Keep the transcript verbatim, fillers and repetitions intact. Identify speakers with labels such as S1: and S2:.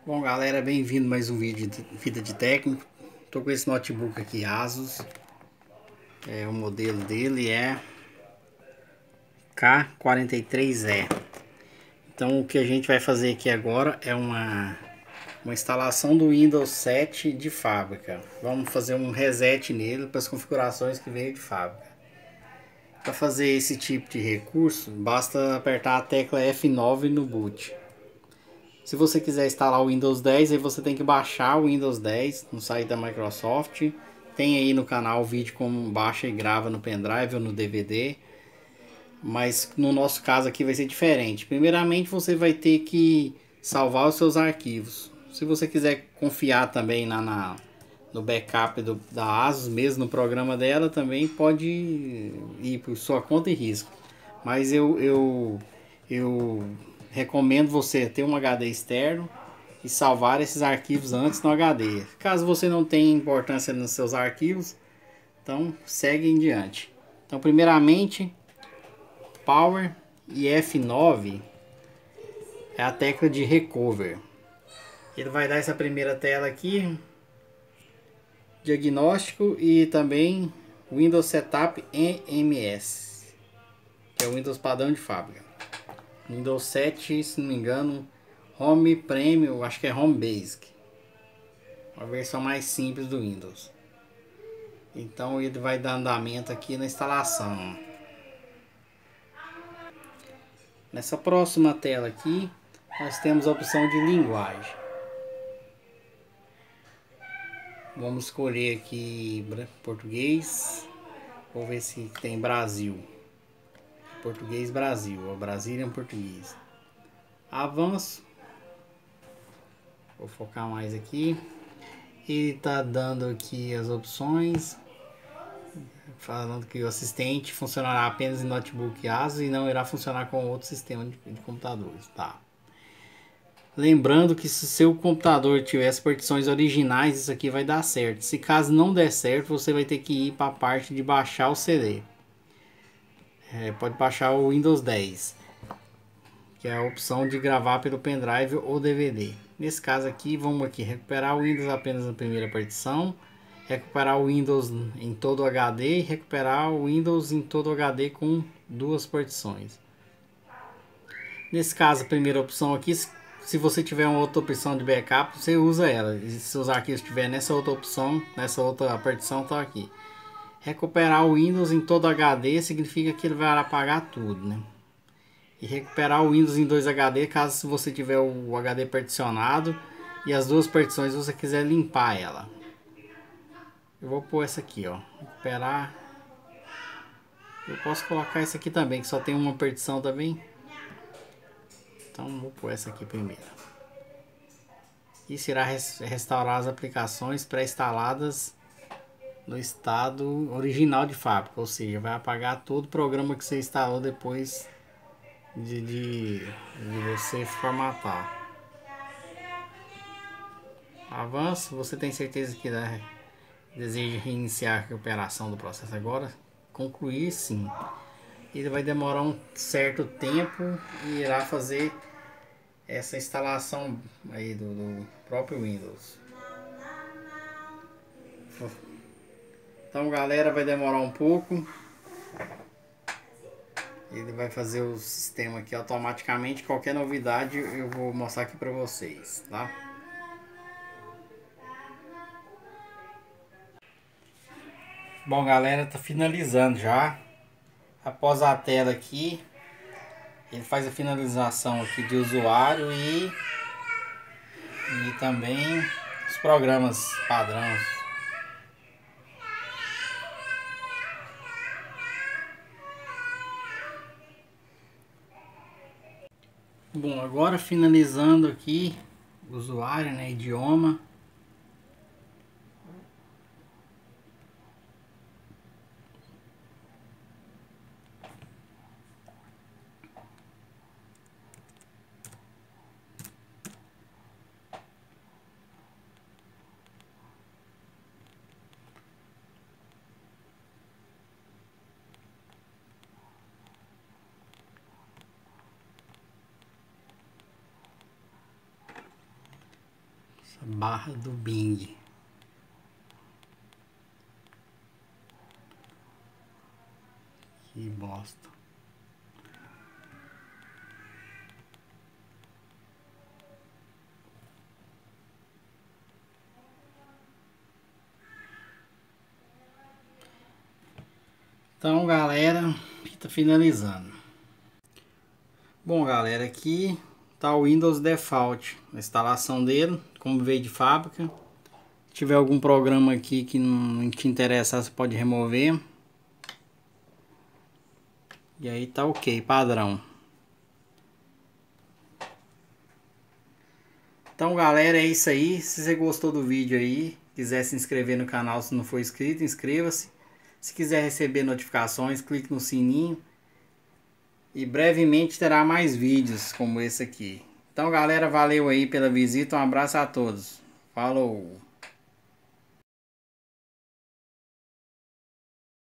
S1: Bom, galera, bem-vindo a mais um vídeo de vida de técnico. Tô com esse notebook aqui Asus. É, o modelo dele é K quarenta e três E. Então o que a gente vai fazer aqui agora é uma uma instalação do Windows sete de fábrica. Vamos fazer um reset nele para as configurações que veio de fábrica. Para fazer esse tipo de recurso, basta apertar a tecla F nove no boot. Se você quiser instalar o Windows dez, aí você tem que baixar o Windows dez no site da Microsoft. Tem aí no canal o vídeo como baixa e grava no pendrive ou no D V D. Mas no nosso caso aqui vai ser diferente. Primeiramente você vai ter que salvar os seus arquivos. Se você quiser confiar também na, na no backup do, da Asus, mesmo no programa dela, também pode ir por sua conta e risco. Mas eu, eu, eu recomendo você ter um H D externo e salvar esses arquivos antes no H D. Caso você não tenha importância nos seus arquivos, então segue em diante. Então, primeiramente, Power e F nove é a tecla de Recover. Ele vai dar essa primeira tela aqui, diagnóstico, e também Windows Setup E M S, que é o Windows padrão de fábrica. Windows sete, se não me engano, Home Premium, acho que é Home Basic, uma versão mais simples do Windows. Então ele vai dar andamento aqui na instalação. Nessa próxima tela aqui, nós temos a opção de linguagem. Vamos escolher aqui português. Vou ver se tem Brasil. Português Brasil, o Brazilian português. Avanço. Vou focar mais aqui. Ele está dando aqui as opções, falando que o assistente funcionará apenas em notebook Asus e não irá funcionar com outro sistema de, de computadores. Tá. Lembrando que se seu computador tiver as partições originais, isso aqui vai dar certo. Se caso não der certo, você vai ter que ir para a parte de baixar o C D. É, pode baixar o Windows dez, que é a opção de gravar pelo pendrive ou D V D. Nesse caso aqui, vamos aqui recuperar o Windows apenas na primeira partição, recuperar o Windows em todo o H D e recuperar o Windows em todo o H D com duas partições. Nesse caso, a primeira opção aqui, se você tiver uma outra opção de backup, você usa ela. E se os arquivos estiverem nessa outra opção, nessa outra partição, tá aqui. Recuperar o Windows em todo H D significa que ele vai apagar tudo, né? E recuperar o Windows em dois H D, caso você tiver o H D particionado e as duas partições você quiser limpar ela. Eu vou pôr essa aqui, ó. Recuperar. Eu posso colocar essa aqui também, que só tem uma partição também. Então vou pôr essa aqui primeiro. Isso irá restaurar as aplicações pré-instaladas no estado original de fábrica, ou seja, vai apagar todo o programa que você instalou depois de, de, de você formatar. Avanço. Você tem certeza que né, deseja reiniciar a recuperação do processo agora? Concluir, sim. Ele vai demorar um certo tempo e irá fazer essa instalação aí do, do próprio Windows. Então, galera, vai demorar um pouco. Ele vai fazer o sistema aqui automaticamente. Qualquer novidade eu vou mostrar aqui para vocês, tá? Bom, galera, tá finalizando já. Após a tela aqui, ele faz a finalização aqui de usuário e e também os programas padrões. Bom, agora finalizando aqui usuário, né, idioma. Essa barra do Bing. Que bosta. Então, galera, tá finalizando. Bom, galera, aqui tá o Windows Default, a instalação dele, como veio de fábrica. Se tiver algum programa aqui que não te interessar, você pode remover. E aí tá ok, padrão. Então, galera, é isso aí. Se você gostou do vídeo aí, quiser se inscrever no canal se não for inscrito, inscreva-se. Se quiser receber notificações, clique no sininho. E brevemente terá mais vídeos como esse aqui. Então, galera, valeu aí pela visita. Um abraço a todos. Falou!